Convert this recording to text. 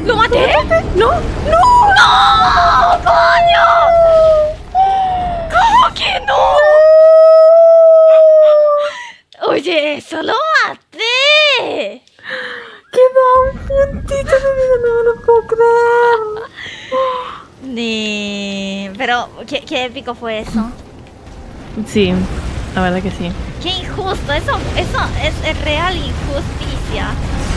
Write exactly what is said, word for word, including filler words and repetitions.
¿Lo maté? ¡No! ¡No! ¡No! ¡Coño! ¿Cómo que no? Oye, eso lo maté. Queda un puntito de vida, no me lo puedo creer. Ni... Pero, ¿qué, qué épico fue eso? Sí, la verdad que sí. ¡Qué injusto! Eso, eso es, es real injusticia.